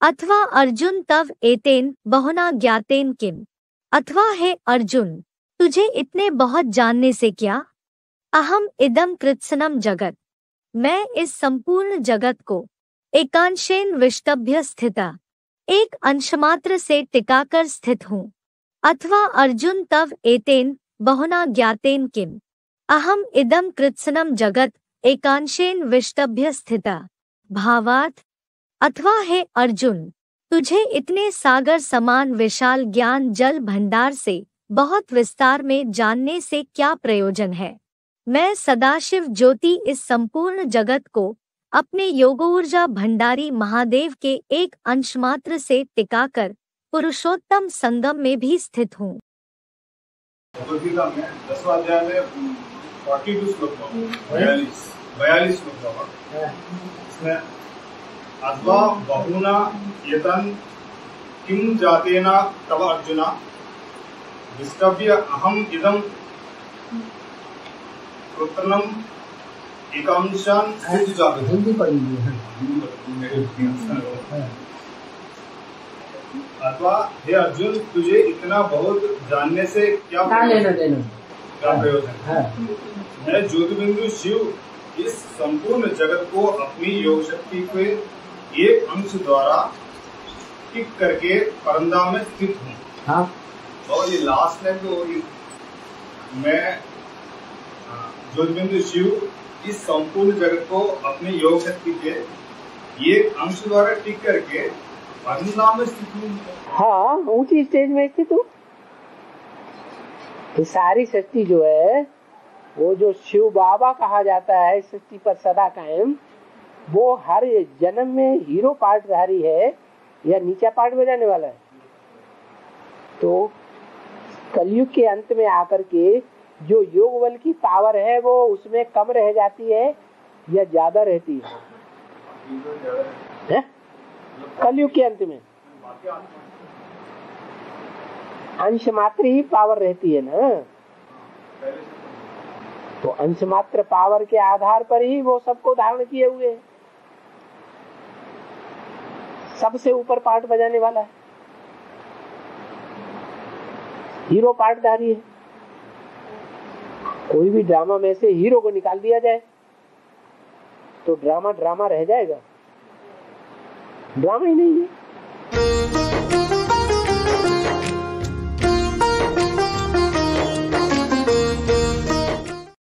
अथवा अर्जुन तव एतेन बहुना ज्ञातेन किम। अथवा हे अर्जुन, तुझे इतने बहुत जानने से क्या। अहम इदम कृत्स्नम जगत, मैं इस संपूर्ण जगत को एकांशेन विष्टभ्य स्थिता, एक अंशमात्र से टिकाकर स्थित हूँ। अथवा अर्जुन तव एतेन बहुना ज्ञातेन किम। अहम इदम कृत्स्नम जगत एकांशेन विष्टभ्य स्थिता। भावार्थ, अथवा हे अर्जुन, तुझे इतने सागर समान विशाल ज्ञान जल भंडार से बहुत विस्तार में जानने से क्या प्रयोजन है। मैं सदाशिव ज्योति इस संपूर्ण जगत को अपने योगोर्जा भंडारी महादेव के एक अंशमात्र से टिकाकर पुरुषोत्तम संगम में भी स्थित हूँ। भगवद्गीता में 10वां अध्याय में 42 श्लोक 42 श्लोक इसमें अथवा बहुना यतन किम जातेना तव अर्जुना विष्टभ्य अहम इदम कृत्स्नम एकांशान हिंदी पढ़िए। अथवा हे अर्जुन, तुझे इतना बहुत जानने से क्या प्रयोजन है। मैं ज्योतिबिंदु शिव इस संपूर्ण जगत को अपनी योग शक्ति के एक अंश द्वारा टिक करके परंदा में स्थित हूँ। हाँ। और ये लास्ट लाइन तो मैं ज्योतिबिंदु शिव इस संपूर्ण जगत को अपनी योग शक्ति के एक अंश द्वारा टिक करके परंदा में स्थित हूँ। हाँ, ऊंची स्टेज में स्थित हूँ। ये सारी सृष्टि जो है, वो जो शिव बाबा कहा जाता है सृष्टि पर सदा कायम, वो हर जन्म में हीरो पार्टधारी है या नीचा पार्ट बजाने वाला है। तो कलयुग के अंत में आकर के जो योग बल की पावर है वो उसमें कम रह जाती है या ज्यादा रहती है? कलयुग के अंत में अंश मात्र ही पावर रहती है ना। तो अंश मात्र पावर के आधार पर ही वो सबको धारण किए हुए है। सबसे ऊपर पार्ट बजाने वाला है, हीरो पार्टधारी है। कोई भी ड्रामा में से हीरो को निकाल दिया जाए तो ड्रामा ड्रामा रह जाएगा, ड्रामा ही नहीं है।